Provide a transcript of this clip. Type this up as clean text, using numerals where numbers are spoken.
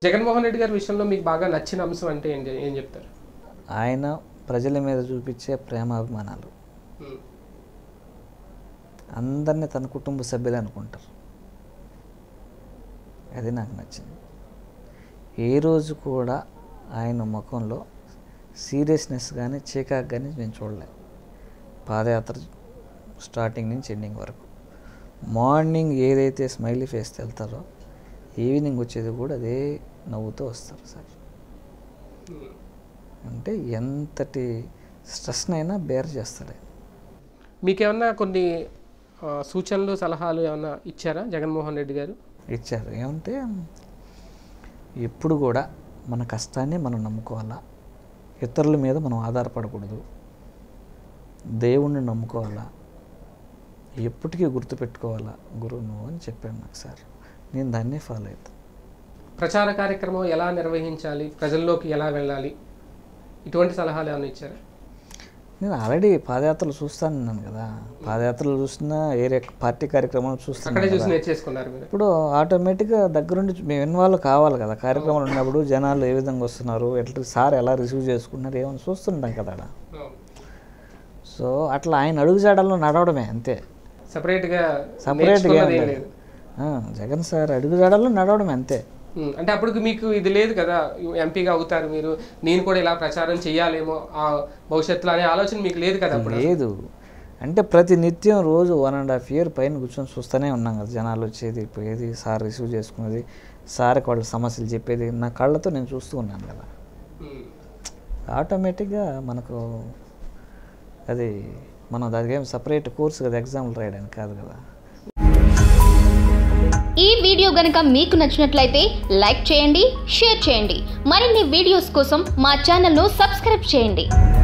జగన్మోహన్ రెడ్డి గారి విషయంలో మీకు బాగా నచ్చిన అంశం అంటే ఏం చెప్తారు? ఆయన ప్రజల మీద చూపించే ప్రేమాభిమానాలు. అందరినీ తన కుటుంబ సభ్యులు అనుకుంటారు. అది నాకు నచ్చింది. ఏ రోజు కూడా ఆయన ముఖంలో సీరియస్నెస్ కానీ చీకాకు కానీ నేను చూడలేదు. పాదయాత్ర స్టార్టింగ్ నుంచి ఎండింగ్ వరకు. మార్నింగ్ ఏదైతే స్మైలీ ఫేస్ వెళ్తారో ఈవినింగ్ వచ్చేది కూడా అదే నవ్వుతూ వస్తారు సార్. అంటే ఎంతటి స్ట్రెస్నైనా బేర్ చేస్తాడు. మీకేమన్నా కొన్ని సూచనలు సలహాలు ఏమన్నా ఇచ్చారా జగన్మోహన్ రెడ్డి గారు? ఇచ్చారు. ఏమంటే ఎప్పుడు కూడా మన కష్టాన్ని మనం నమ్ముకోవాలా, ఇతరుల మీద మనం ఆధారపడకూడదు, దేవుణ్ణి నమ్ముకోవాలా, ఎప్పటికీ గుర్తుపెట్టుకోవాలా గురువు నువ్వు అని చెప్పాడు నాకు సార్. నేను దాన్నే ఫాలో అవుతాను. ప్రచార కార్యక్రమం ఎలా నిర్వహించాలి, ప్రజల్లోకి ఎలా వెళ్ళాలి, ఇటువంటి సలహాలు ఏమైనా ఇచ్చారా? నేను ఆల్రెడీ పాదయాత్రలు చూస్తాను కదా, పాదయాత్రలు చూస్తున్నా ఏరే పార్టీ కార్యక్రమాలు చూస్తున్నాను. ఇప్పుడు ఆటోమేటిక్గా దగ్గరుండి మేము ఇన్వాల్వ్ కావాలి కదా. కార్యక్రమాలు ఉన్నప్పుడు జనాలు ఏ విధంగా వస్తున్నారు, ఎట్లా సార్ ఎలా రిసీవ్ చేసుకుంటున్నారు ఏమైనా చూస్తుంటాం కదా. సో అట్లా ఆయన అడుగుజాడల్లో నడవడమే అంతే. సపరేట్గా జగన్ సార్ అడుగుజాడల్లో నడవడమే అంతే. అంటే అప్పుడు మీకు ఇది లేదు కదా, ఎంపీగా అవుతారు మీరు, నేను కూడా ఇలా ప్రచారం చేయాలేమో ఆ భవిష్యత్తులో అనే ఆలోచన మీకు లేదు కదా? లేదు. అంటే ప్రతి నిత్యం రోజు 1.5 year పైన కూర్చొని చూస్తూనే ఉన్నాం కదా. జనాలు వచ్చేది పోయేది, సార్ రిసీవ్ చేసుకునేది, సార్కి వాళ్ళ సమస్యలు చెప్పేది నా కళ్ళతో నేను చూస్తూ ఉన్నాను కదా. ఆటోమేటిక్గా మనకు అది మనం దానికి ఏం సపరేట్ కోర్సు కదా, ఎగ్జామ్లు రాయడానికి కాదు కదా. ఈ వీడియో గనుక మీకు నచ్చినట్లయితే లైక్ చేయండి, షేర్ చేయండి. మరిన్ని వీడియోస్ కోసం మా ఛానల్ను సబ్స్క్రైబ్ చేయండి.